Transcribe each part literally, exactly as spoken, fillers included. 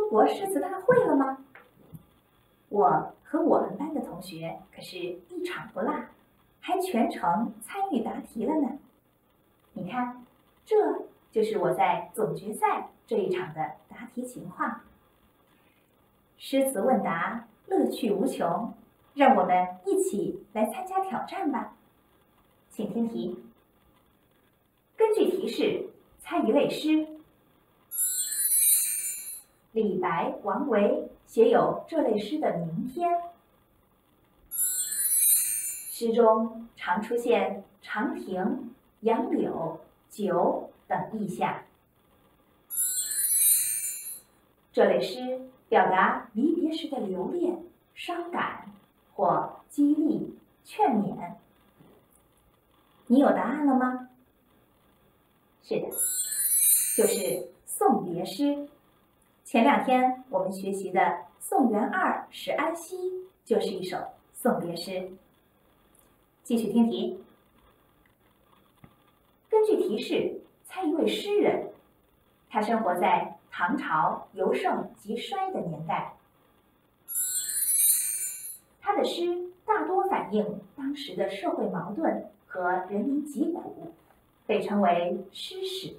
中国诗词大会了吗？我和我们班的同学可是一场不落，还全程参与答题了呢。你看，这就是我在总决赛这一场的答题情况。诗词问答乐趣无穷，让我们一起来参加挑战吧。请听题，根据提示猜一类诗。李白、王维写有这类诗的名篇。诗中常出现长亭、杨柳、酒等意象。这类诗表达离别时的留恋、伤感或激励、劝勉。你有答案了吗？是的，就是送别诗。前两天我们学习的《送元二使安西》就是一首送别诗。继续听题，根据提示猜一位诗人，他生活在唐朝由盛及衰的年代。他的诗大多反映当时的社会矛盾和人民疾苦，被称为诗史。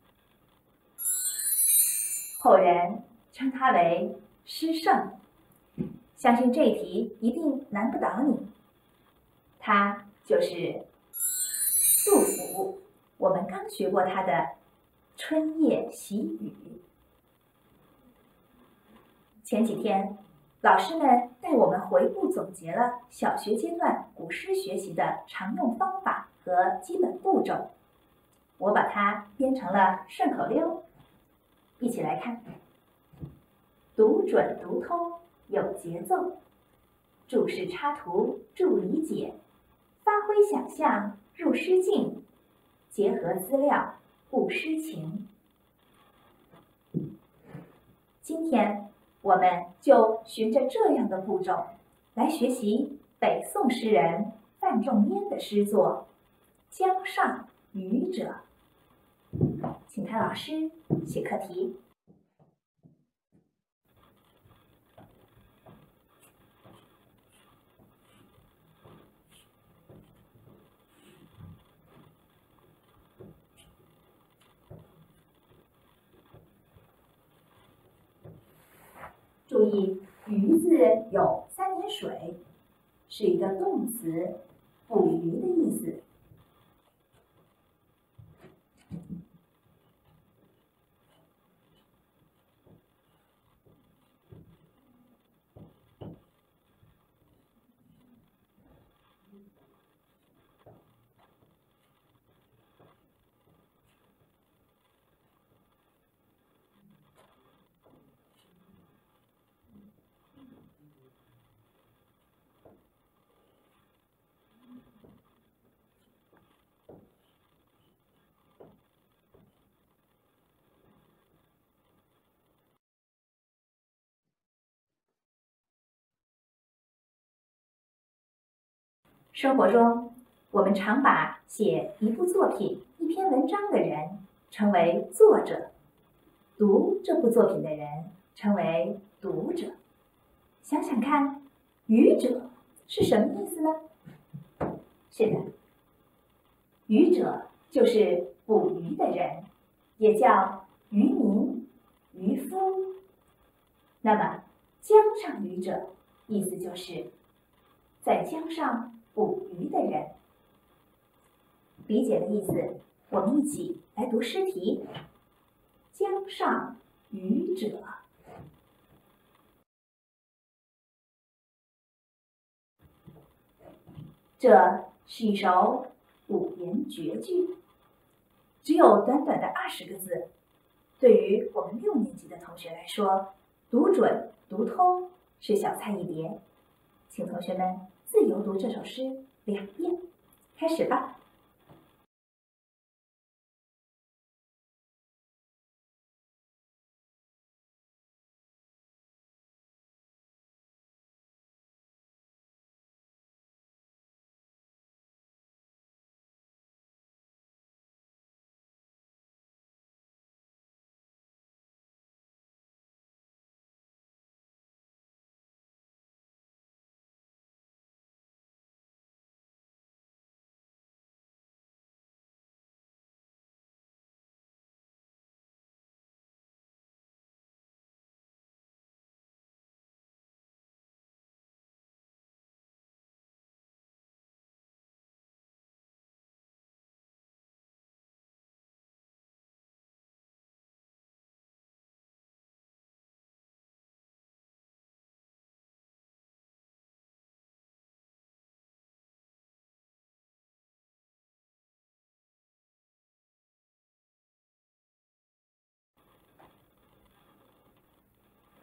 后人称他为诗圣。相信这题一定难不倒你。他就是杜甫，我们刚学过他的《春夜喜雨》。前几天，老师们带我们回顾总结了小学阶段古诗学习的常用方法和基本步骤，我把它编成了顺口溜，一起来看。读准读通有节奏，注释插图助理解，发挥想象入诗境，结合资料悟诗情。今天我们就循着这样的步骤来学习北宋诗人范仲淹的诗作《江上渔者》。请看老师写课题。注意，鱼字有三点水，是一个动词，捕鱼的意思。生活中，我们常把写一部作品、一篇文章的人称为作者，读这部作品的人称为读者。想想看，渔者是什么意思呢？是的，渔者就是捕鱼的人，也叫渔民、渔夫。那么，江上渔者意思就是在江上捕鱼的人。理解的意思，我们一起来读诗题。江上渔者。这是一首五言绝句，只有短短的二十个字。对于我们六年级的同学来说，读准读通是小菜一碟。请同学们自由读这首诗两遍，开始吧。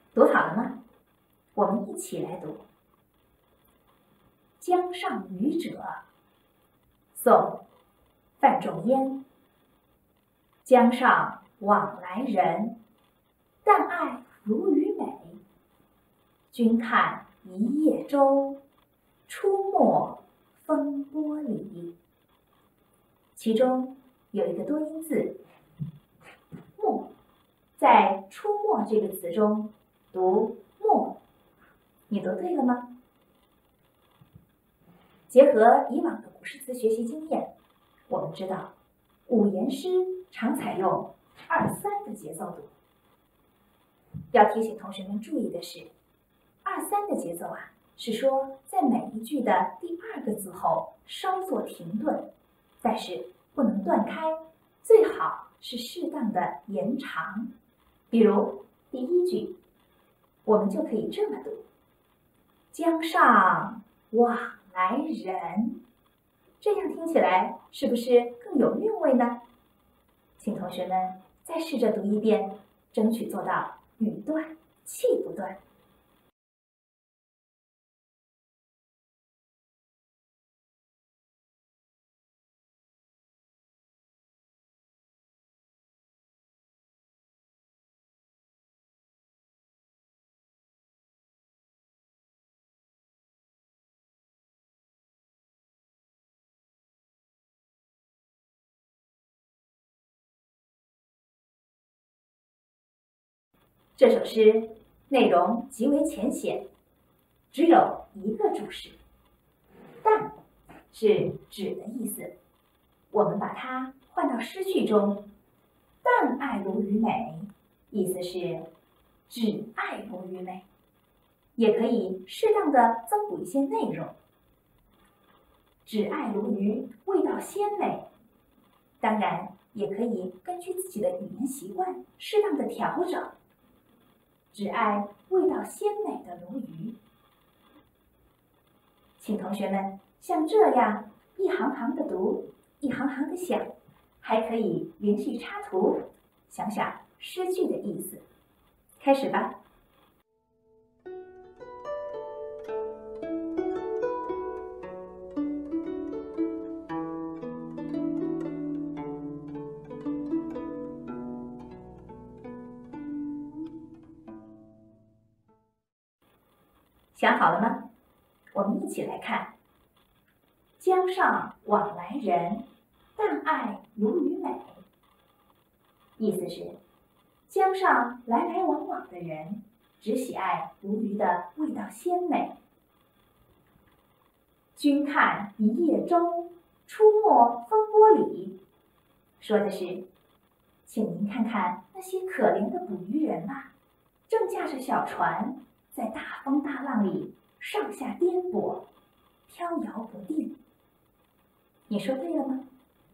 读好了吗？我们一起来读。江上渔者，宋·范仲淹。江上往来人，但爱如鱼美。君看一叶舟，出没风波里。其中有一个多音字“没”，在“出没”这个词中读“没”，你读对了吗？结合以往的古诗词学习经验，我们知道五言诗常采用二三的节奏读。要提醒同学们注意的是，二三的节奏啊，是说在每一句的第二个字后稍作停顿，但是不能断开，最好是适当的延长。比如第一句，我们就可以这么读：江上往来人。这样听起来是不是更有韵味呢？请同学们再试着读一遍，争取做到语断气不断。这首诗内容极为浅显，只有一个注释，但是指的意思。我们把它换到诗句中，但爱如鱼美，意思是只爱如鱼美，也可以适当的增补一些内容。只爱如鱼，味道鲜美，当然也可以根据自己的语言习惯适当的调整。只爱味道鲜美的鲈鱼。请同学们像这样一行行的读，一行行的想，还可以连续插图，想想诗句的意思。开始吧。想好了吗？我们一起来看。江上往来人，但爱如鱼美。意思是，江上来来往往的人，只喜爱鲈鱼的味道鲜美。君看一叶舟，出没风波里。说的是，请您看看那些可怜的捕鱼人吧，正驾着小船，在大风大浪里上下颠簸，飘摇不定。你说对了吗？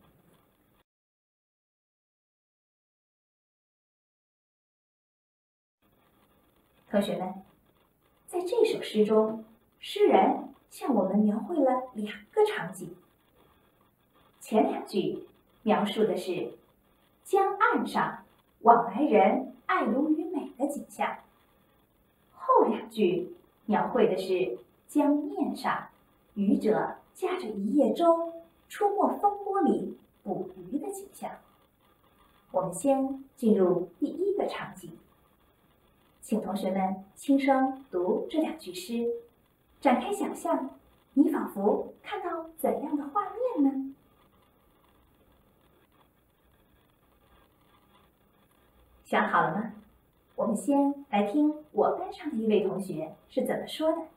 同学们，在这首诗中，诗人向我们描绘了两个场景。前两句描述的是江岸上往来人爱如鱼美的景象，后两句描绘的是江面上渔者驾着一叶舟出没风波里捕鱼的景象。我们先进入第一个场景，请同学们轻声读这两句诗，展开想象，你仿佛看到怎样的画面呢？想好了吗？我们先来听我班上的一位同学是怎么说的。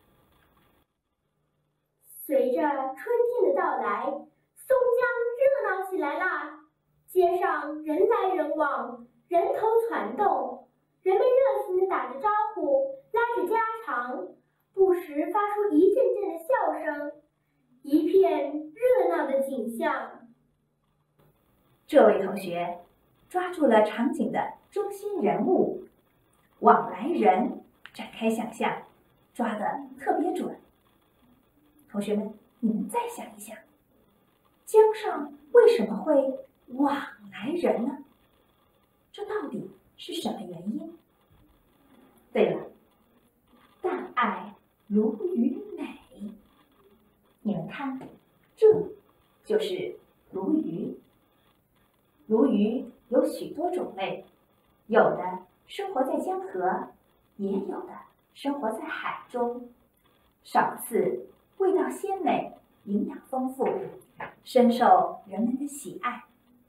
随着春天的到来，松江热闹起来啦！街上人来人往，人头攒动，人们热情地打着招呼，拉着家常，不时发出一阵阵的笑声，一片热闹的景象。 这位同学抓住了场景的中心人物，往来人，展开想象，抓得特别准。同学们，你们再想一想，江上为什么会往来人呢？这到底是什么原因？ 对了，但爱鲈鱼美。你们看，这就是鲈鱼。鲈鱼有许多种类，有的生活在江河，也有的生活在海中。少刺，味道鲜美，营养丰富，深受人们的喜爱。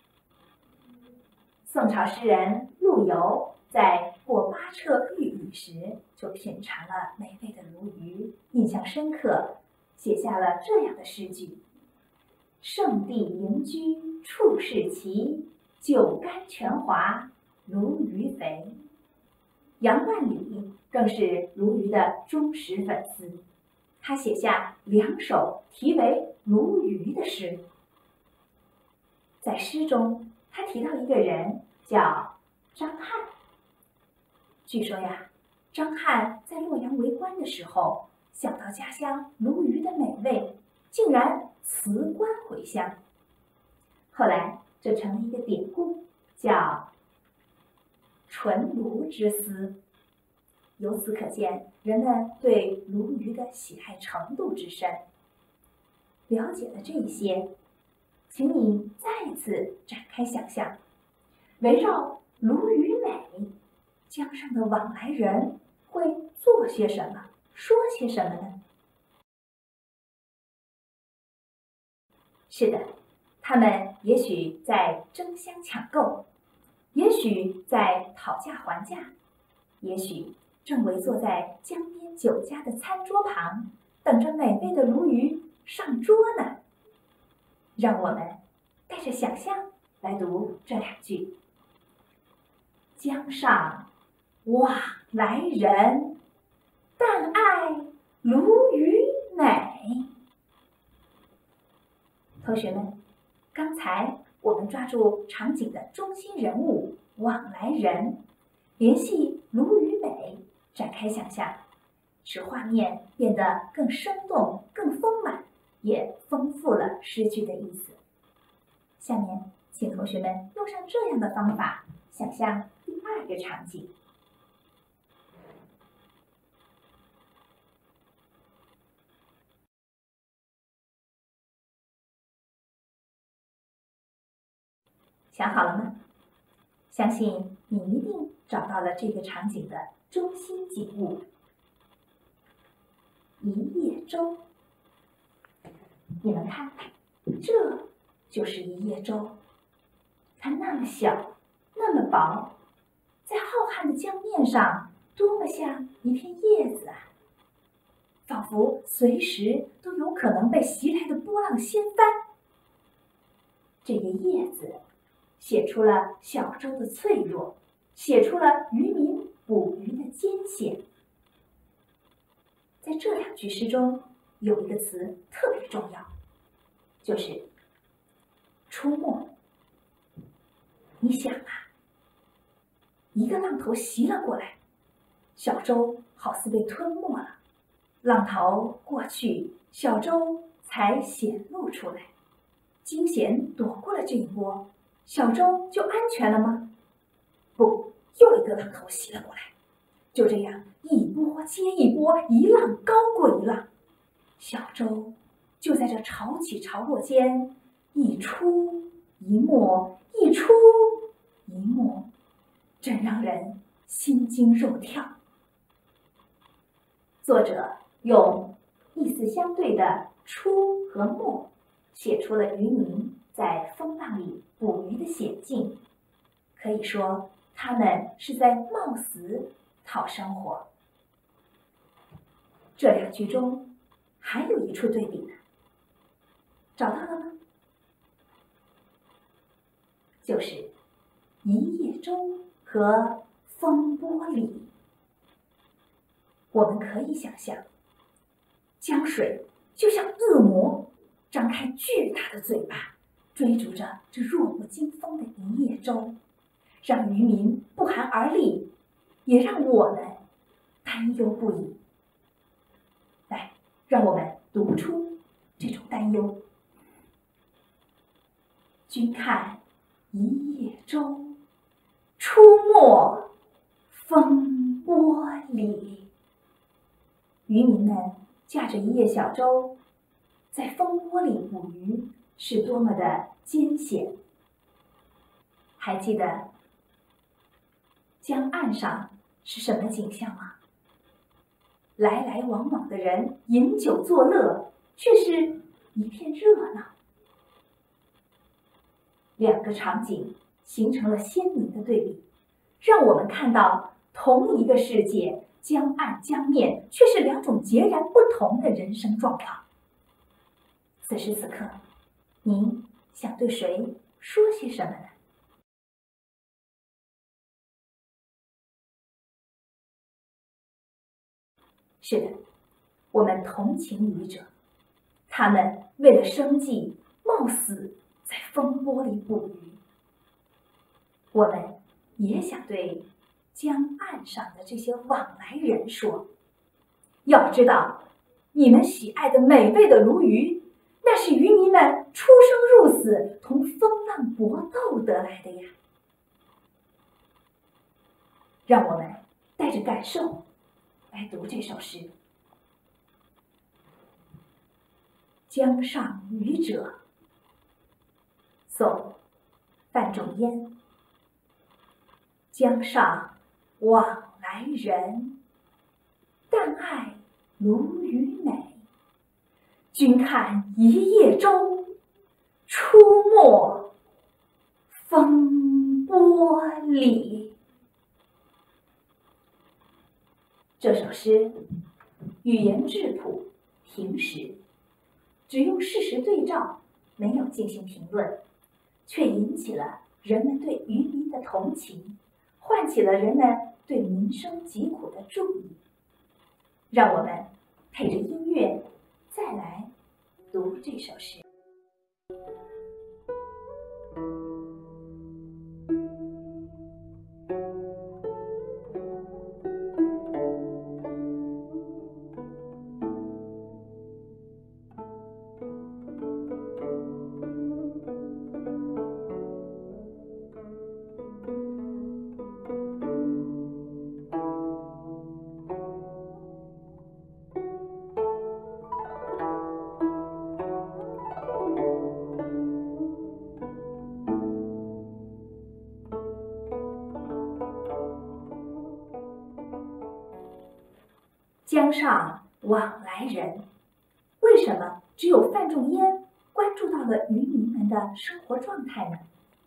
宋朝诗人陆游在过巴澈玉宇时，就品尝了美味的鲈鱼，印象深刻，写下了这样的诗句：圣地营居处士奇，酒干泉滑，鲈鱼肥。杨万里更是鲈鱼的忠实粉丝，他写下两首题为《鲈鱼》的诗。在诗中，他提到一个人叫张翰。据说呀，张翰在洛阳为官的时候，想到家乡鲈鱼的美味，竟然辞官回乡。后来这成了一个典故，叫纯鲈之思。由此可见，人们对鲈鱼的喜爱程度之深。了解了这些，请你再次展开想象，围绕鲈鱼美，江上的往来人会做些什么，说些什么呢？是的，他们也许在争相抢购，也许在讨价还价，也许正围坐在江边酒家的餐桌旁，等着美味的鲈鱼上桌呢。让我们带着想象来读这两句：江上往来人，但爱鲈鱼美。同学们，刚才我们抓住场景的中心人物往来人，联系鲈鱼美，展开想象，使画面变得更生动、更丰满，也丰富了诗句的意思。下面，请同学们用上这样的方法，想象第二个场景。想好了吗？相信你一定找到了这个场景的中心景物。一叶舟，你们看，这就是一叶舟。它那么小，那么薄，在浩瀚的江面上，多么像一片叶子啊！仿佛随时都有可能被袭来的波浪掀翻。这个叶子写出了小舟的脆弱，写出了渔民捕鱼的艰险。在这两句诗中，有一个词特别重要，就是出没。你想啊，一个浪头袭了过来，小舟好似被吞没了，浪头过去，小舟才显露出来。惊险躲过了这一波，小舟就安全了吗？不，又一个浪头袭了过来。就这样，一波接一波，一浪高过一浪，小舟就在这潮起潮落间，一出一没，一出一没，真让人心惊肉跳。作者用意思相对的出和没，写出了渔民在风浪里捕鱼的险境。可以说，他们是在冒死讨生活。这两句中还有一处对比呢，找到了吗？就是一叶舟和风波里。我们可以想象，江水就像恶魔，张开巨大的嘴巴，追逐着这弱不禁风的一叶舟，让渔民不寒而栗，也让我们担忧不已。来，让我们读出这种担忧。君看一叶舟，出没风波里。 渔民们驾着一叶小舟，在风波里捕鱼，是多么的艰险。还记得江岸上是什么景象吗？来来往往的人饮酒作乐，却是一片热闹。两个场景形成了鲜明的对比，让我们看到同一个世界，江岸江面却是两种截然不同的人生状况。此时此刻，您想对谁说些什么呢？是的，我们同情渔者，他们为了生计冒死在风波里捕鱼。我们也想对江岸上的这些往来人说，要知道，你们喜爱的美味的鲈鱼，那是渔民们出生入死同风浪搏斗得来的呀。让我们带着感受来读这首诗。江上渔者，宋，范仲淹。江上往来人，但爱鲈鱼美。君看一叶舟，出没风波里。这首诗语言质朴平实，只用事实对照，没有进行评论，却引起了人们对渔民的同情，唤起了人们对民生疾苦的注意。让我们配着音乐再来读这首诗。江上往来人，为什么只有范仲淹关注到了渔民们的生活状态呢？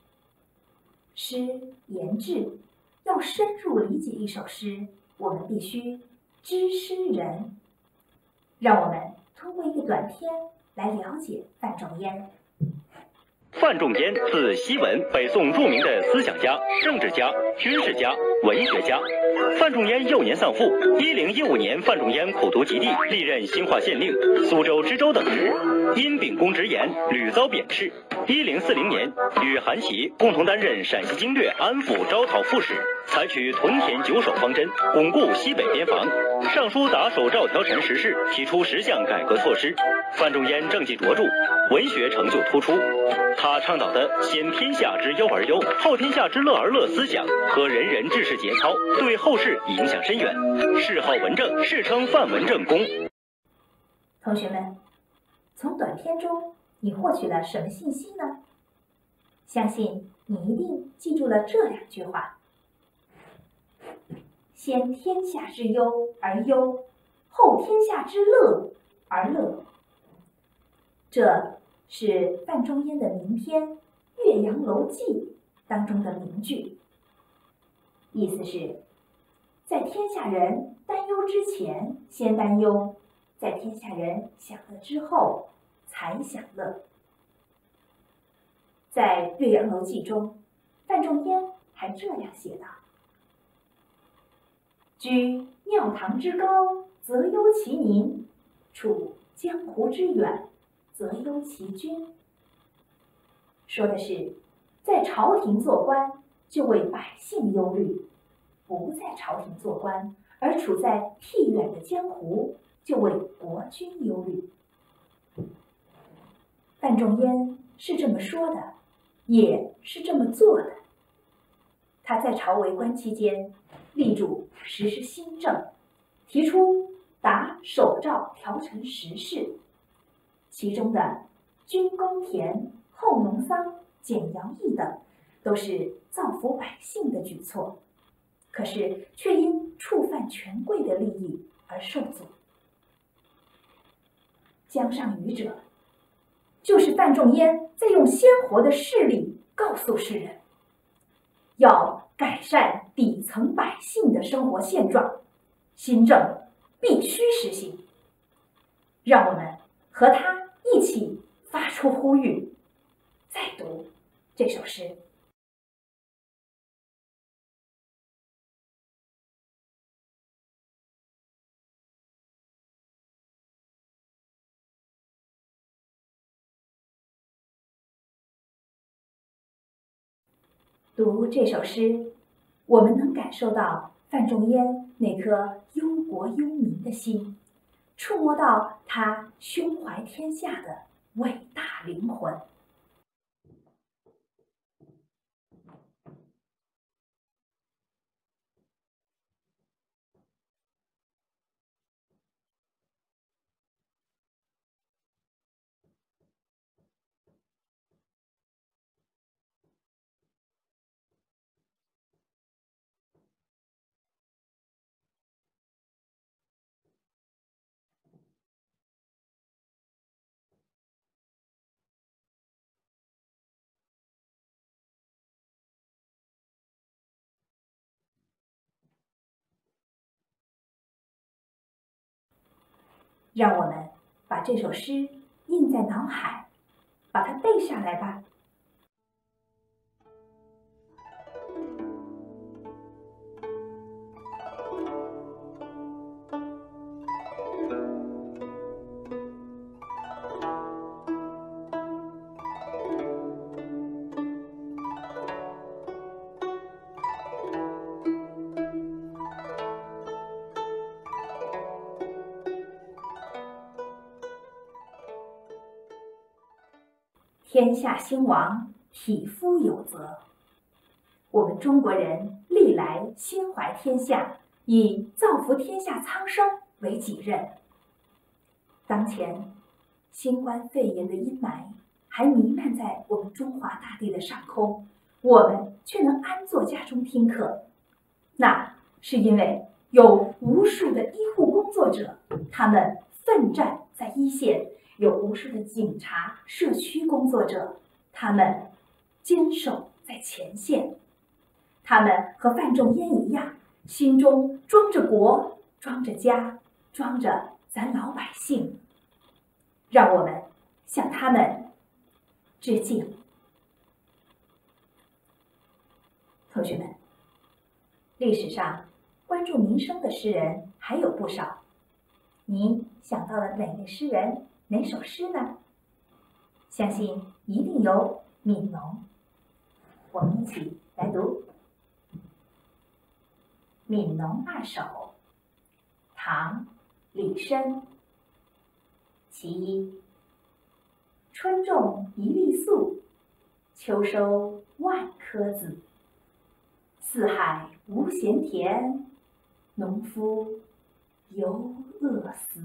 诗言志，要深入理解一首诗，我们必须知诗人。让我们通过一个短片来了解范仲淹。 范仲淹，字希文，北宋著名的思想家、政治家、军事家、文学家。范仲淹幼年丧父，一零一五年，范仲淹苦读及第，历任兴化县令、苏州知州等职，因秉公直言，屡遭贬斥。一零四零年，与韩琦共同担任陕西经略安抚招讨副使，采取屯田久守方针，巩固西北边防。上书打手赵条臣时事，提出十项改革措施。范仲淹政绩卓著，文学成就突出。他倡导的先天下之忧而忧，后天下之乐而乐思想和仁人治世节操，对后世影响深远。谥号文正，世称范文正公。 同学们，从短片中你获取了什么信息呢？相信你一定记住了这两句话：先天下之忧而忧，后天下之乐而乐。这是范仲淹的名篇《岳阳楼记》当中的名句，意思是，在天下人担忧之前先担忧，在天下人享乐之后才享乐。在《岳阳楼记》中，范仲淹还这样写道：居庙堂之高，则忧其民；处江湖之远，则忧其君。说的是，在朝廷做官就为百姓忧虑，不在朝廷做官而处在僻远的江湖就为国君忧虑。范仲淹是这么说的，也是这么做的。他在朝为官期间，力主实施新政，提出达手诏调成实事，其中的均公田、后农桑、减徭役等，都是造福百姓的举措，可是却因触犯权贵的利益而受阻。江上语者，就是范仲淹在用鲜活的事例告诉世人，要改善底层百姓的生活现状，新政必须实行。让我们和他一起发出呼吁。再读这首诗。读这首诗，我们能感受到范仲淹那颗忧国忧民的心，触摸到他胸怀天下的伟大灵魂。让我们把这首诗印在脑海，把它背下来吧。天下兴亡，匹夫有责。我们中国人历来心怀天下，以造福天下苍生为己任。当前，新冠肺炎的阴霾还弥漫在我们中华大地的上空，我们却能安坐家中听课，那是因为有无数的医护工作者，他们奋战在一线。有无数的警察、社区工作者，他们坚守在前线。他们和范仲淹一样，心中装着国，装着家，装着咱老百姓。让我们向他们致敬。同学们，历史上关注民生的诗人还有不少，你想到了哪位诗人？哪首诗呢？相信一定有悯农。我们一起来读《悯农二首》，唐·李绅。其一，春种一粒粟，秋收万颗子。四海无闲田，农夫犹饿死。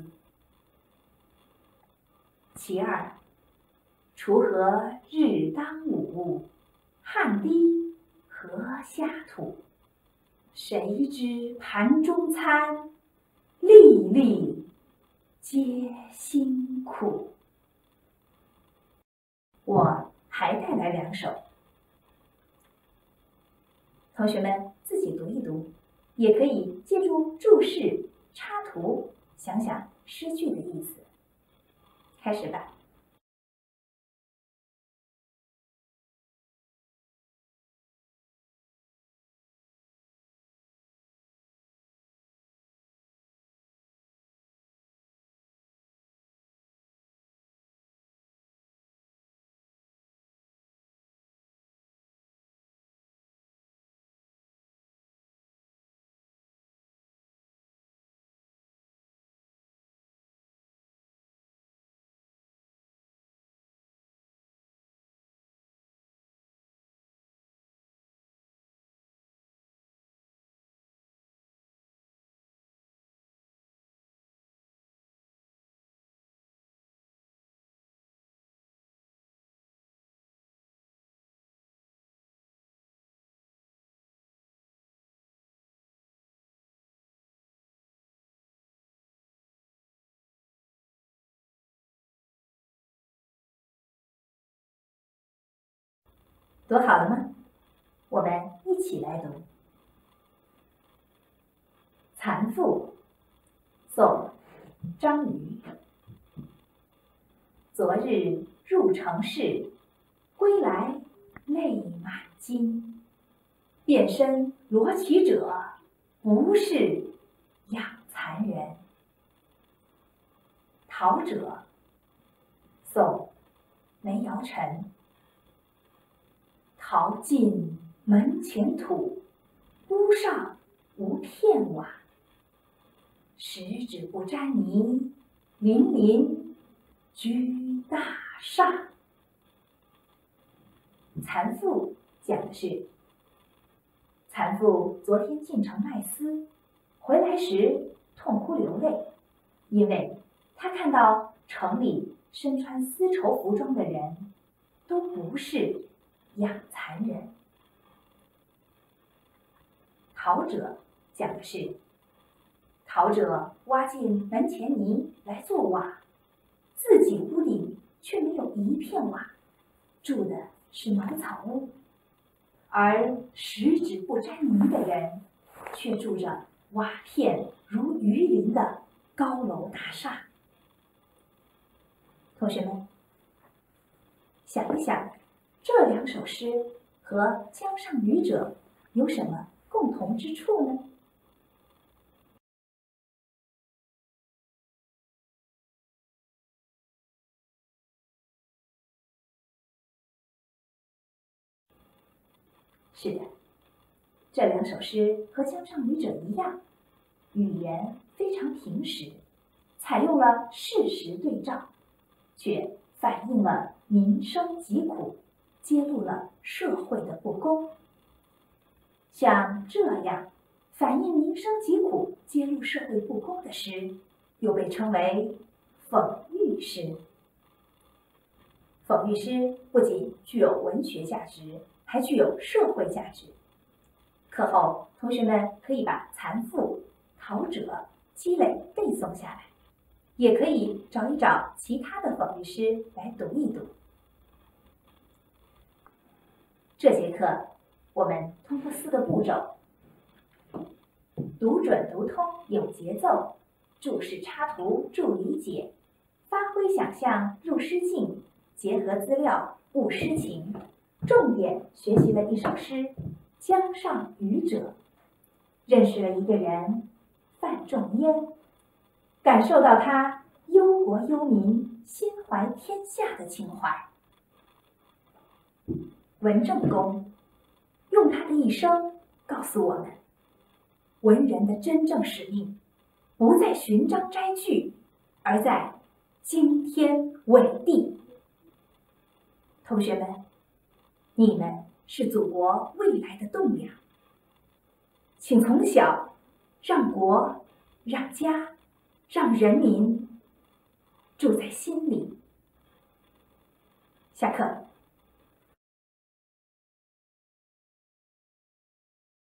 其二，锄禾日当午，汗滴禾下土。谁知盘中餐，粒粒皆辛苦。我还带来两首，同学们自己读一读，也可以借助注释、插图，想想诗句的意思。开始吧。 读好了吗？我们一起来读。蚕妇，宋，张瑜。昨日入城市，归来泪满襟。遍身罗绮者，不是养蚕人。逃者，宋，梅尧臣。逃进门前土，屋上无片瓦。十指不沾泥，淋淋居大厦。蚕妇讲的是，蚕妇昨天进城卖丝，回来时痛哭流泪，因为她看到城里身穿丝绸服装的人都不是养蚕人。逃者讲的是，逃者挖进门前泥来做瓦，自己屋里却没有一片瓦，住的是茅草屋；而十指不沾泥的人，却住着瓦片如鱼鳞的高楼大厦。同学们，想一想，这两首诗和《江上渔者》有什么共同之处呢？是的，这两首诗和《江上渔者》一样，语言非常平实，采用了事实对照，却反映了民生疾苦，揭露了社会的不公。像这样反映民生疾苦、揭露社会不公的诗，又被称为讽喻诗。讽喻诗不仅具有文学价值，还具有社会价值。课后，同学们可以把蚕妇、逃者积累背诵下来，也可以找一找其他的讽喻诗来读一读。这节课我们通过四个步骤：读准读通有节奏，注释插图助理解，发挥想象入诗境，结合资料悟诗情。重点学习了一首诗《江上渔者》，认识了一个人范仲淹，感受到他忧国忧民、心怀天下的情怀。文正公用他的一生告诉我们，文人的真正使命不在寻章摘句，而在惊天伟地。同学们，你们是祖国未来的栋梁，请从小让国、让家、让人民住在心里。下课。